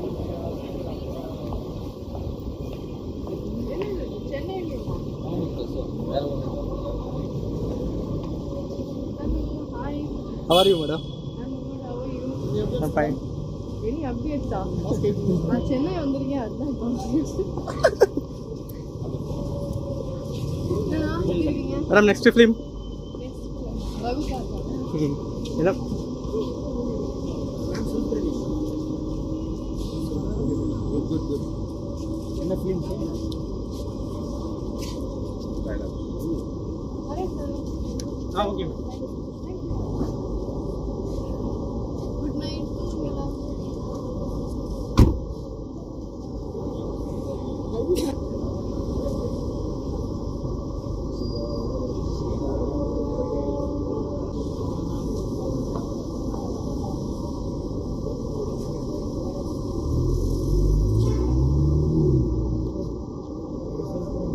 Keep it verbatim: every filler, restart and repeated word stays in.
How are you, madam? I'm good. How are you? I'm fine. Any updates? நான் சென்னை வந்திருக்கேன் அதுதான் இப்போ Madam, next film. பவிகா Hello. Good, good, good. என்ன film?